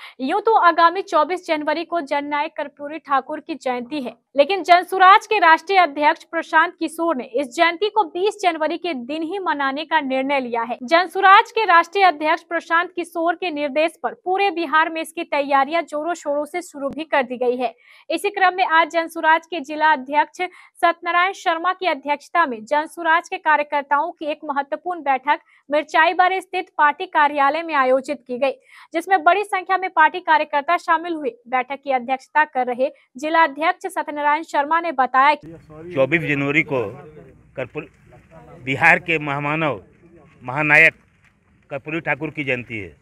यूं तो आगामी 24 जनवरी को जननायक कर्पूरी ठाकुर की जयंती है, लेकिन जनसुराज के राष्ट्रीय अध्यक्ष प्रशांत किशोर ने इस जयंती को 20 जनवरी के दिन ही मनाने का निर्णय लिया है। जनसुराज के राष्ट्रीय अध्यक्ष प्रशांत किशोर के निर्देश पर पूरे बिहार में इसकी तैयारियां जोरों शोरों से शुरू भी कर दी गई है। इसी क्रम में आज जनसुराज के जिला अध्यक्ष सत्यनारायण शर्मा की अध्यक्षता में जनसुराज के कार्यकर्ताओं की एक महत्वपूर्ण बैठक मिर्चाईबार स्थित पार्टी कार्यालय में आयोजित की गई, जिसमें बड़ी संख्या में पार्टी कार्यकर्ता शामिल हुए। बैठक की अध्यक्षता कर रहे जिला अध्यक्ष सत्यनारायण शर्मा ने बताया कि 24 जनवरी को बिहार के महामानव महानायक कर्पूरी ठाकुर की जयंती है।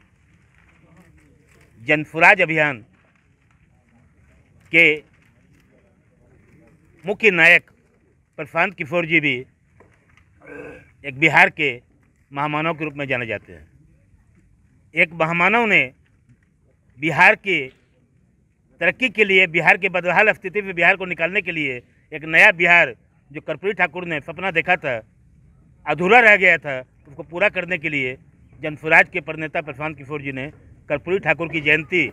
जनसुराज अभियान के मुख्य नायक प्रशांत किशोर जी भी एक बिहार के महामानव के रूप में जाने जाते हैं। एक महामानव ने बिहार की तरक्की के लिए, बिहार के बदहाल स्थिति में बिहार को निकालने के लिए एक नया बिहार जो कर्पूरी ठाकुर ने सपना देखा था, अधूरा रह गया था, उसको पूरा करने के लिए जनसुराज के प्रणेता प्रशांत किशोर जी ने कर्पूरी ठाकुर की जयंती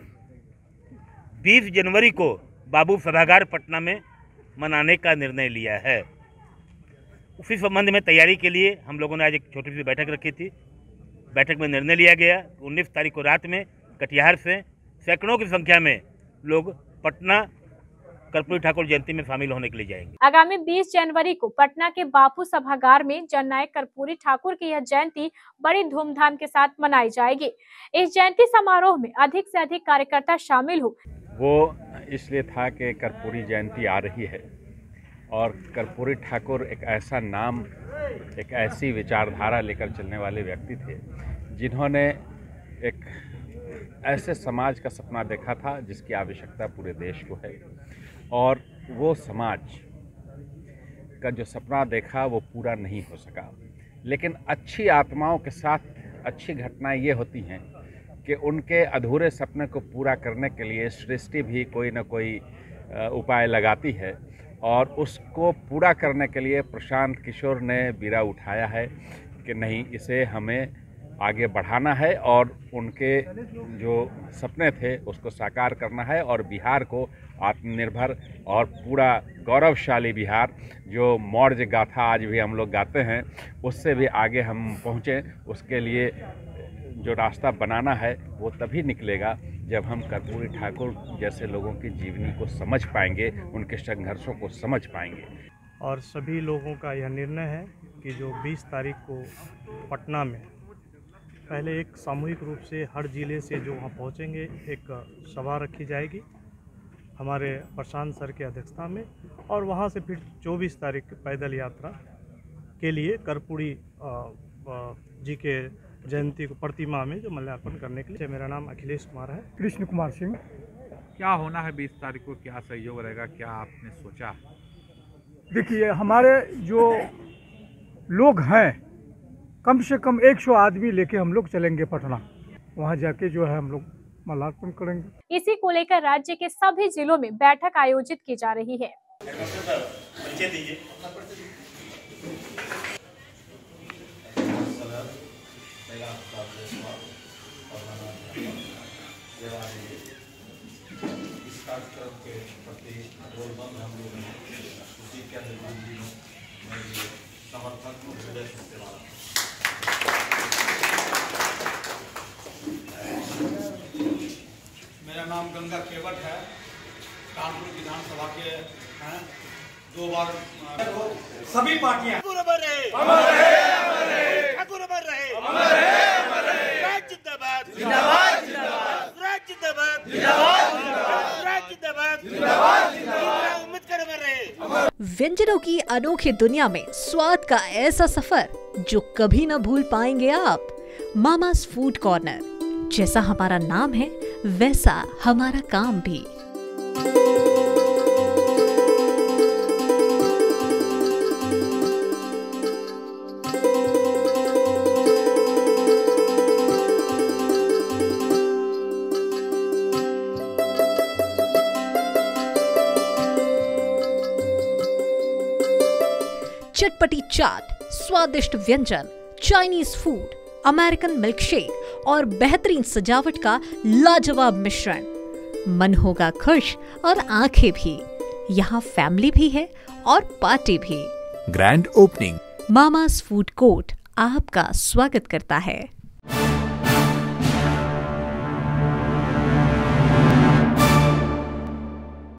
20 जनवरी को बाबू सभागार पटना में मनाने का निर्णय लिया है। उसी संबंध में तैयारी के लिए हम लोगों ने आज एक छोटी सी बैठक रखी थी। बैठक में निर्णय लिया गया 19 तारीख को रात में कटिहार से सैकड़ों की संख्या में लोग पटना कर्पूरी ठाकुर जयंती में शामिल होने के लिए जाएंगे। आगामी 20 जनवरी को पटना के बापू सभागार में जननायक कर्पूरी ठाकुर की यह जयंती बड़ी धूमधाम के साथ मनाई जाएगी। इस जयंती समारोह में अधिक से अधिक कार्यकर्ता शामिल हो। वो इसलिए था कि कर्पूरी जयंती आ रही है और कर्पूरी ठाकुर एक ऐसा नाम, एक ऐसी विचारधारा लेकर चलने वाले व्यक्ति थे जिन्होंने एक ऐसे समाज का सपना देखा था जिसकी आवश्यकता पूरे देश को है, और वो समाज का जो सपना देखा वो पूरा नहीं हो सका। लेकिन अच्छी आत्माओं के साथ अच्छी घटनाएं ये होती हैं कि उनके अधूरे सपने को पूरा करने के लिए सृष्टि भी कोई ना कोई उपाय लगाती है, और उसको पूरा करने के लिए प्रशांत किशोर ने बीड़ा उठाया है कि नहीं, इसे हमें आगे बढ़ाना है और उनके जो सपने थे उसको साकार करना है, और बिहार को आत्मनिर्भर और पूरा गौरवशाली बिहार, जो मौर्य गाथा आज भी हम लोग गाते हैं, उससे भी आगे हम पहुँचें। उसके लिए जो रास्ता बनाना है वो तभी निकलेगा जब हम कर्पूरी ठाकुर जैसे लोगों की जीवनी को समझ पाएंगे, उनके संघर्षों को समझ पाएंगे। और सभी लोगों का यह निर्णय है कि जो 20 तारीख को पटना में पहले एक सामूहिक रूप से हर जिले से जो वहाँ पहुँचेंगे, एक सभा रखी जाएगी हमारे प्रशांत सर की अध्यक्षता में, और वहाँ से फिर 24 तारीख पैदल यात्रा के लिए कर्पूरी जी के जयंती को प्रतिमा में जो माल्यार्पण करने के लिए। मेरा नाम अखिलेश कुमार है। कृष्ण कुमार सिंह। क्या होना है 20 तारीख को, क्या सहयोग रहेगा, क्या आपने सोचा? देखिए, हमारे जो लोग हैं कम से कम 100 आदमी लेके हम लोग चलेंगे पटना। वहाँ जाके जो है हम लोग माल्यार्पण करेंगे। इसी को लेकर राज्य के सभी जिलों में बैठक आयोजित की जा रही है। इस कार्यक्रम के प्रति जोरबंद हम लोग उसी के समर्थन को हृदय से सेवा। मेरा नाम गंगा केवट है, कानपुर विधानसभा के हैं, 2 बार। सभी पार्टियां व्यंजनों की अनोखी दुनिया में स्वाद का ऐसा सफर जो कभी न भूल पाएंगे आप। मामास फूड कॉर्नर, जैसा हमारा नाम है वैसा हमारा काम भी। चटपटी चाट, स्वादिष्ट व्यंजन, चाइनीज फूड, अमेरिकन मिल्कशेक और बेहतरीन सजावट का लाजवाब मिश्रण। मन होगा खुश और आंखें भी। यहाँ फैमिली भी है और पार्टी भी। Grand opening. Mama's food court आपका स्वागत करता है।